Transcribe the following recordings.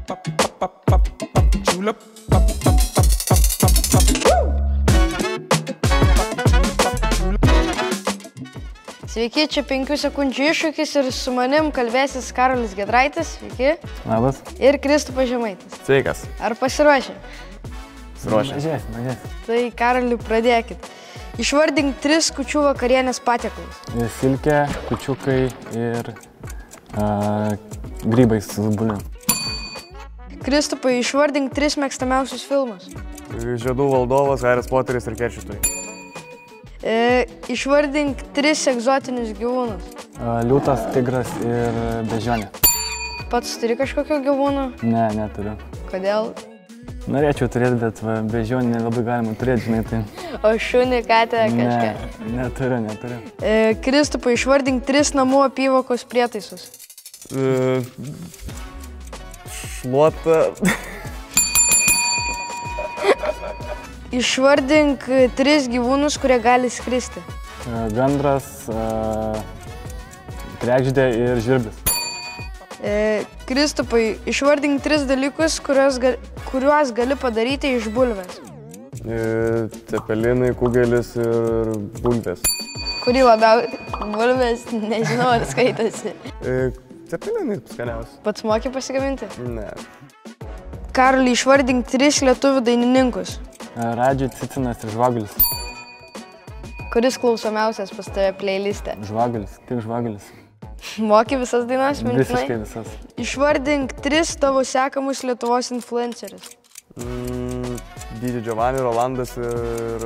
Sveiki, čia 5 sekundžių iššūkis ir su manim kalbėsis Karolis Giedraitis, sveiki. Labas. Ir Kristupas Žemaitis. Sveikas. Ar pasiruošę? Pasiruošę. Mažės. Tai Karoli, pradėkit. Išvardink 3 kūčių vakarienės patiekalus. Silkė, kūčiukai ir grybai su bulvėm. Kristupai, išvardink 3 mėgstamiausius filmus. Žiedų valdovas, Haris Poteris ir Keršytojai. Išvardink 3 egzotinius gyvūnus. Liūtas, tigras ir bežionė. Pats turi kažkokio gyvūno? Ne, neturiu. Kodėl? Norėčiau turėti, bet bežionį nelabai galima turėti, žinai, tai... O šunį, katę, kažką? Ne, neturiu. Kristupai, išvardink 3 namų apyvokos prietaisus. Šluota. Išvardink 3 gyvūnus, kurie gali skristi. Gandras, kregždė ir žvirblis. Kristupai, išvardink 3 dalykus, kuriuos gali padaryti iš bulvės. Cepelinai, kugelis ir bulvės. Kurį labiau bulvės, nežinau, ar skaitosi. Cepelinai skaniausi. Pats moki pasigaminti? Ne. Karoli, išvardink 3 lietuvių dainininkus. Radži, Cicinas ir Žvagulis. Kuris klausomiausias pas tave playliste? Žvagulis, tik Žvagulis. Moki visas dainas mintinai? Visiškai visas. Išvardink 3 tavo sekamus Lietuvos influencerius. Dydį Giovanni, Rolandas ir...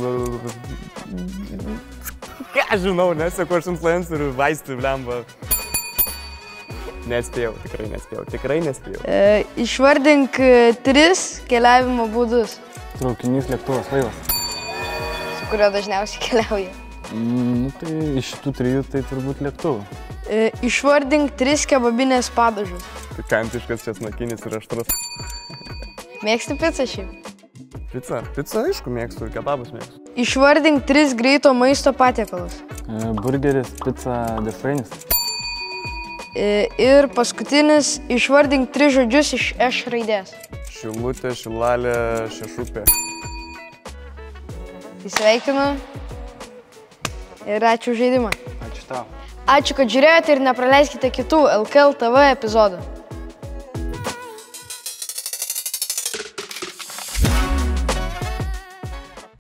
Ką žinau, neseku aš influencerių, vaistų, blemba. Nespėjau, tikrai nespėjau. Išvardink 3 keliavimo būdus. Traukinys, lėktuvas, laivas. Su kurio dažniausiai keliauja. Tai iš šitų 3 tai turbūt lėktuvų. Išvardink 3 kebabinės padažus. Pikantiškas, česnakinis ir aštrus. Mėgsti pizzą šiaip? Pica, aišku, mėgstu ir kebabus mėgstu. Išvardink 3 greito maisto patiekalus. Burgeris, pica, dešrainis. Ir paskutinis, išvardink 3 žodžius iš Š raidės. Šilutė, šilalė, šešupė. Sveikinu ir ačiū už žaidimą. Ačiū tau. Ačiū, kad žiūrėjote ir nepraleiskite kitų LKL TV epizodų.